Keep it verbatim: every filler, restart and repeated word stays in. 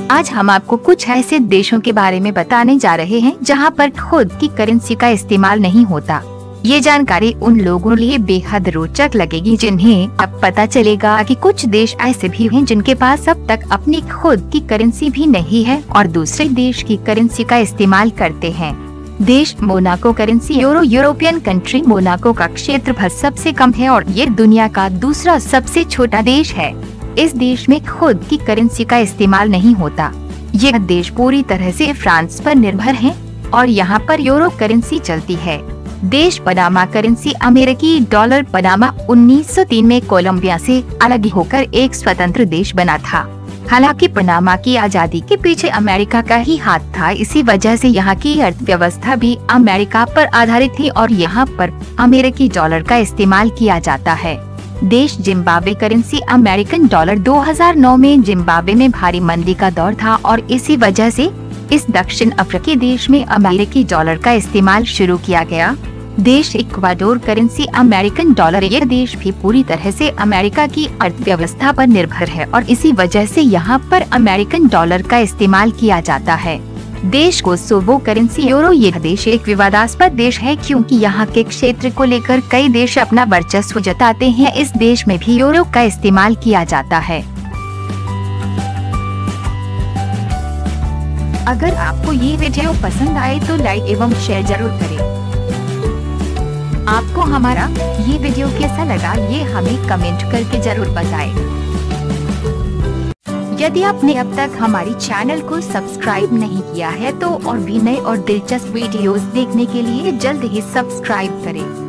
आज हम आपको कुछ ऐसे देशों के बारे में बताने जा रहे हैं जहां पर खुद की करेंसी का इस्तेमाल नहीं होता। ये जानकारी उन लोगों के लिए बेहद रोचक लगेगी जिन्हें अब पता चलेगा कि कुछ देश ऐसे भी हैं जिनके पास अब तक अपनी खुद की करेंसी भी नहीं है और दूसरे देश की करेंसी का इस्तेमाल करते हैं। देश Monaco currency euro European country Monaco का क्षेत्रफल सबसे कम है और ये दुनिया का दूसरा सबसे छोटा देश है। इस देश में खुद की करेंसी का इस्तेमाल नहीं होता। यह देश पूरी तरह से फ्रांस पर निर्भर है और यहाँ पर यूरो करेंसी चलती है। देश पनामा करेंसी अमेरिकी डॉलर पनामा उन्नीस सौ तीन में कोलंबिया से अलग होकर एक स्वतंत्र देश बना था। हालांकि पनामा की आजादी के पीछे अमेरिका का ही हाथ था, इसी वजह से यहाँ की अर्थव्यवस्था भी अमेरिका पर आधारित थी और यहाँ पर अमेरिकी डॉलर का इस्तेमाल किया जाता है। देश जिम्बाब्वे करेंसी अमेरिकन डॉलर दो हज़ार नौ में जिम्बाब्वे में भारी मंदी का दौर था और इसी वजह से इस दक्षिण अफ्रीकी देश में अमेरिकी डॉलर का इस्तेमाल शुरू किया गया। देश इक्वाडोर करेंसी अमेरिकन डॉलर, यह देश भी पूरी तरह से अमेरिका की अर्थव्यवस्था पर निर्भर है और इसी वजह से यहाँ पर अमेरिकन डॉलर का इस्तेमाल किया जाता है। देश कोसोवो करेंसी यूरो, यह देश एक विवादास्पद देश है क्योंकि यहाँ के क्षेत्र को लेकर कई देश अपना वर्चस्व जताते हैं। इस देश में भी यूरो का इस्तेमाल किया जाता है। अगर आपको ये वीडियो पसंद आए तो लाइक एवं शेयर जरूर करें। आपको हमारा ये वीडियो कैसा लगा ये हमें कमेंट करके जरूर बताएं। यदि आपने अब तक हमारी चैनल को सब्सक्राइब नहीं किया है तो और भी नए और दिलचस्प वीडियोस देखने के लिए जल्द ही सब्सक्राइब करें।